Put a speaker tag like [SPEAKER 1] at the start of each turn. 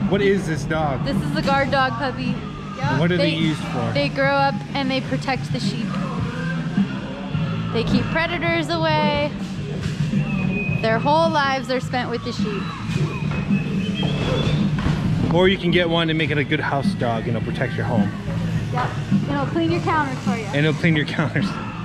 [SPEAKER 1] What is this dog?
[SPEAKER 2] This is the guard dog puppy.
[SPEAKER 1] What are they used for?
[SPEAKER 2] They grow up and they protect the sheep. They keep predators away. Their whole lives are spent with the sheep.
[SPEAKER 1] Or you can get one and make it a good house dog and it'll protect your home.
[SPEAKER 2] Yep. And it'll clean your counters for you.
[SPEAKER 1] And it'll clean your counters.